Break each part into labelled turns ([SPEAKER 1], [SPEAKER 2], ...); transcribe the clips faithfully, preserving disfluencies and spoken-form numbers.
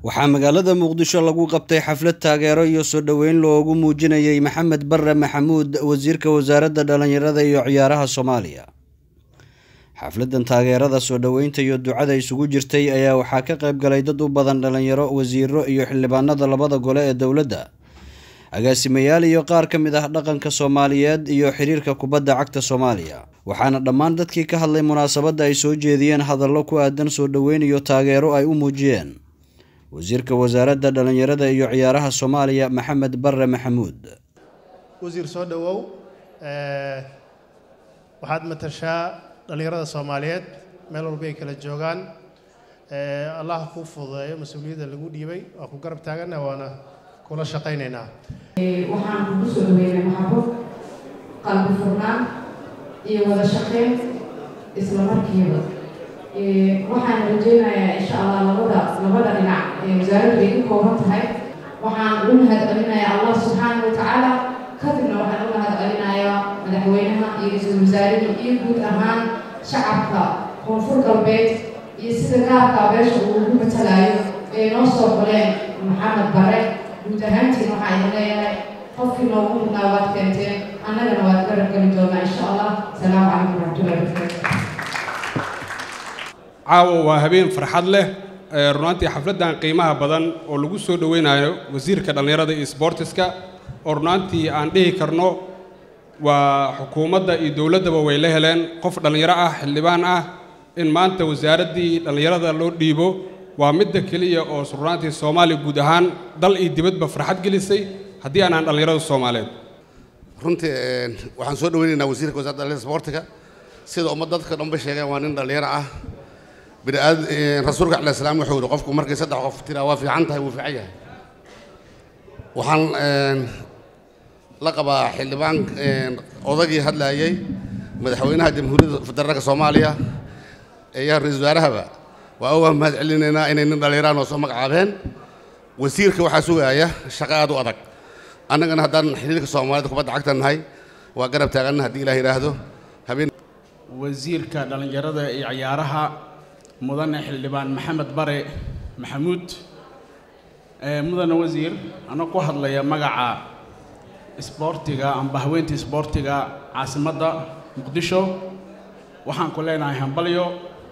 [SPEAKER 1] waxaa magaalada Muqdisho lagu qabtay xaflad taageero iyo soo dhaweyn loogu muujinayay Maxamed Barre Maxamuud wasiirka wasaaradda dhalinyarada iyo ciyaaraha Soomaaliya. xafladan taageerada soo dhaweynta iyo ducada isugu jirtay ayaa waxaa ka qayb galay dad u badan dhalinyaro, wasiiro iyo xildhibaanada labada gole ee dawladda, agaasimayaal iyo qaar ka mid ah dhaqanka Soomaaliyeed iyo xiriirka kubadda cagta Soomaaliya. waxaana dhammaan dadkii ka hadlay munaasabadda ay soo jeediyeen hadallo ku aadan soo dhaweyn iyo taageero ay u muujiyeen wasiirka wasaaradda dhalinyarada iyo ciyaaraha Soomaaliya Maxamed Barre Maxamuud.
[SPEAKER 2] wasiir soo dhawow ee waxaad matashaa dhalinyarada Soomaaliyeed meel walba ay kala joogaan, ee Allah ku fududeeyo mas'uuliyadda lagu dhiibay oo ku garab taagana waana kula shaqaynaynaa.
[SPEAKER 3] ee waxaan ku soo dhaweynaa maxabo qalbi furnaan iyo wada shaqeyn isla markiiba. ee waxaan rajaynayaa insha Allah labada labada dhinac ee wasaaraddu ay ku kooban tahay. waxaan u mahadcelinayaa Allah subhanahu wa ta'ala, kadibna waxaan u mahadcelinayaa madaxweynaha iyo ra'iisul wasaaraha iyo guud ahaan shacabka koonfur galbeed iyo sida gaarka beesha uu ugu matalayo ee noo soo qoleen Maxamed Barre. guud ahaantiin waxaan leeyahay qofkii noogu mudnaa waad keenteen, annagana waad garab geli doonaa insha Allah. salaamu calaykum warahmatullahi wabarakatuh.
[SPEAKER 4] caawa waa habeen farxad leh, runtii xafladan qiimaha badan oo lagu soo dhaweynayo wasiirka dhalinyarada iyo sportiska oo runtii aan dhihi karno waa xukuumadda iyo dawladaba way la heleen qof dhalinyaro ah, xildhibaan ah, in maanta wasaaradii dhalinyarada loo dhiibo waa midda kaliya oo runtii Soomaaliya guud ahaan dal iyo dibadba farxad gelisay haddii aanan dhalinyarada Soomaaliyeed.
[SPEAKER 5] runtii waxaan soo dhaweynaynaa wasiirka wasaaradda dhalinyarada sportiga sida ummadda dadka dhanba sheegeen waa nin dhalinyaro ah. bini'aad rasuulka calayhi salaam wuxuu yidhi qofku markay saddex qof tiraa waa fiican tahay wuu fiican yahay. waxaan la qabaa xildhibaan odagii hadlayay madaxweynaha jamhuuriyadda federaalka Soomaaliya iyo ra'iisul wasaarahaba waa uga mahad celinaynaa inay nin dhalinyaro oo soo magacaabeen. wasiirka waxaa sugaya shaqo aad u adag, annagana haddaan xiriirka Soomaaliyeed kubadda cagta nahay waa garab taaganna haddii Ilaahay yiraahdo. habeen
[SPEAKER 6] wasiirka dhalinyarada iyo ciyaaraha mudane xildhibaan Maxamed Barre Maxamuud. ee mudane wasiir ana ku hadlaya magaca sportiga amba haweentii sportiga caasimadda Muqdisho waxaan ku leenahay hambalyo.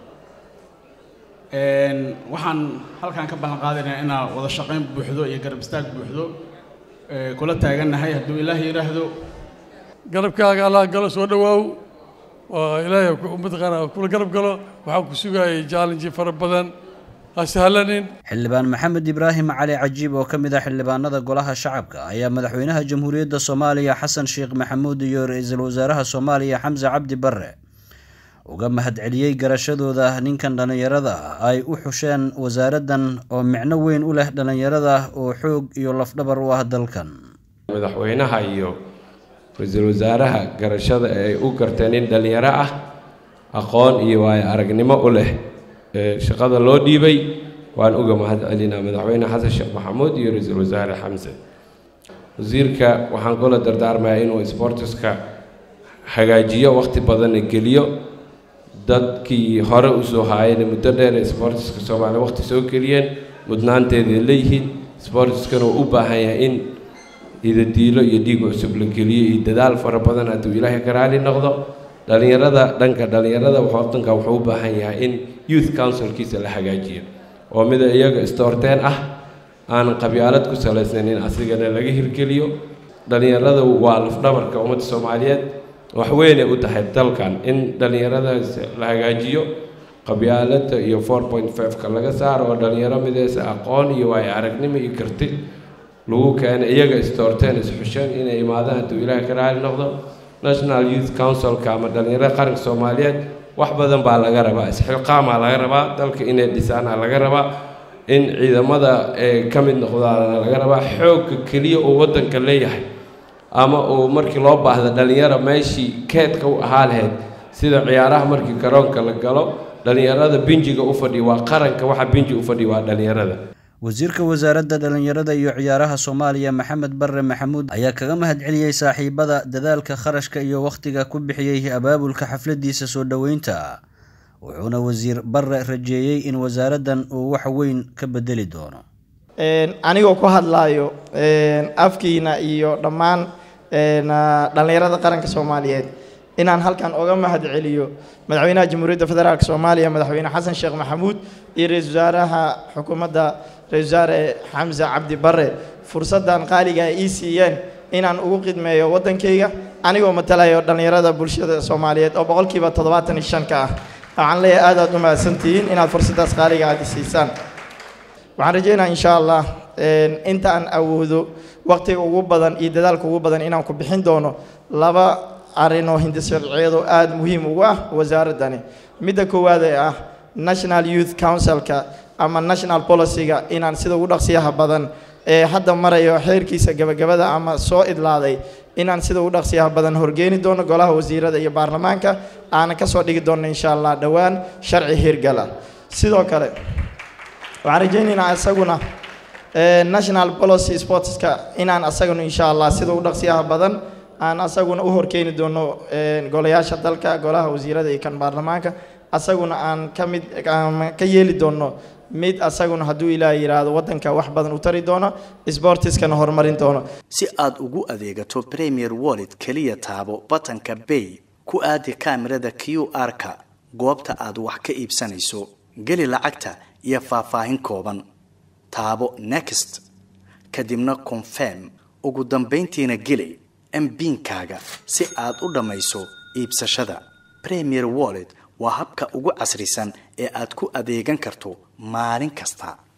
[SPEAKER 6] een waxaan halkaan ka ballan qaadanayaa inaan wada shaqayn buuxdo iyo garab istaag buuxdo ee kula taaganahay hadduu Ilaahay yiraahdo.
[SPEAKER 7] garabkaaga Allah galo soo dhawaaw oo Ilaahay ku ummadqana kula garab galo. waxaan ku sugayay challenge fara badan asahalanin.
[SPEAKER 1] xildhibaan Maxamed Ibraahim Cali Cajiib oo ka mid ah xildhibaanada golaha shacabka ayaa madaxweynaha jamhuuriyadda Soomaaliya Xasan Sheekh Maxamuud iyo ra'iisul wasaaraha Soomaaliya Xamza Cabdi Barre uga mahad celiyay garashadooda ninkan dhalinyarada ay u xusheen wasaaraddan oo micno weyn u leh dhalinyarada oo xoog iyo lafdhabar u ah dalkan.
[SPEAKER 8] madaxweynaha iyo ra'iisul wasaaraha garashada ay u garteen in dhalinyaro ah aqoon iyo waay aragnimo u leh shaqada loo dhiibay waan uga mahad celinaa madaxweyne Xasan Sheekh Maxamuud iyo ra'iisul wasaare Xamza. wasiirka waxaan kula dardaarmayaa inuu sportiska hagaajiyo, waqti badan geliyo. dadkii hore u soo haayeen muddo dheer sportiska Soomaaliya waqti soo geliyeen mudnaanteeda leeyihiin. sportiskana uu u baahan yahay in idadiilo iyo dhiig cusub la geliyo iyo dadaal fara badan hadduu Ilaahay ka raali noqdo. dhalinyarada dhanka dhalinyarada wadanka wuxuu u baahan yahay in youth councilkiisa la hagaajiyo oo mid iyaga istoorteen ah aan qabyaalad ku salaysnayn in asigana laga hirgeliyo. dhalinyarada waa lafdhabarka ummadda Soomaaliyeed, wax weyn ay u tahay dalkan in dhalinyarada la hagaajiyo, qabyaalada iyo four point five ka laga saaro oo dhalinyaro midaysa aqoon iyo waay aragnimo iyo karti lagu keenay iyaga istoorteen isxusheen inay imaadaan hadduu Ilaahay ka raali noqdo. National Youth Council ka ama dhalinyarada qaranka Soomaaliyeed wax badan baa laga rabaa, isxilqaamaa laga rabaa, dalka inay dhisaan laga rabaa, in ciidamada ee ka mid noqdaan laga rabaa. xoogga kaliya oo wadanka leeyahay ama oo markii loo baahdo dhalinyaro meeshii keedka u ahaa lahayd sida ciyaaraha markii garoonka la galo dhalinyarada binjiga u fadhiyo waa qaranka, waxa binji u fadhiyo waa dhalinyarada.
[SPEAKER 1] wasiirka wasaaradda dhalinyarada iyo ciyaaraha Soomaaliya Maxamed Barre Maxamuud ayaa kaga mahad celiyay saaxiibada dadaalka kharashka iyo waqtiga ku bixiyay abaabulka xafladiisa soo dhaweynta. wuxuuna wasiir Barre rajeeyay in wasaaraddan uu wax weyn ka bedeli doono.
[SPEAKER 9] anigoo ku hadlaayo afkiina iyo dhammaan dhalinyarada qaranka Soomaaliyeed inaan halkan uga mahad celiyo madaxweynaha Jamhuuriyadda Federaalka Soomaaliya madaxweyne Xasan Sheekh Maxamuud iyo ra'iisul wasaaraha xukuumadda ra'iisul wasaare Xamza Cabdi Barre fursadan qaaliga ay siiyeen inaan ugu qidmeeyo wadankayga anigoo matalayo dhalinyarada bulshada Soomaaliyeed oo boqolkiiba toddobaatan iyo shan ka ah waxaan leeyahay aad aad u mahadsantihiin inaad fursadaas qaaliga aad siisaan waxaan rajaynayaa insha Allah inta aan awoodo waqtiga ugu badan iyo dadaalka ugu badan inaan ku bixin doono laba arino hindisharciyadu aad muhiim ugu ah wasaaradani midda koowaad ee ah National Youth Council-ka ama National Policy-ga inaan sida ugu dhaqsiyaha badan ee hadda marayo xeerkiisa gabagabada ama soo idlaaday inaan sida ugu dhaqsiyaha badan horgeeni doono golaha wasiirada iyo baarlamaanka aan ka soo dhigi doono insha Allah dhawaan sharci hirgala sidoo kale waxaan rajaynaynaa asaguna National Policy Sports-ka inaan asaguna insha Allah sida ugu dhaqsiyaha badan aan asaguna u horkeeni doono golayaasha dalka golaha wasiirada iyo kan baarlamaanka asaguna aan ka mid ka yeeli doono mid asaguna hadduu ilaahay yiraahdo wadanka wax badan u tari doono sportiskana horumarin doono
[SPEAKER 10] si aad ugu adeegato Premier Wallet kaliya taabo batanka Pay ku aadi kaamirada Q R-ka goobta aad wax ka iibsanayso gali lacagta iyo faahfaahin kooban taabo Next kadibna Confirm ugu dambeyntiina gali M PIN-kaaga si aad u dhamayso iibsashada Premier Wallet waa habka ugu casrisan ee aad ku adeegan karto maalin kasta.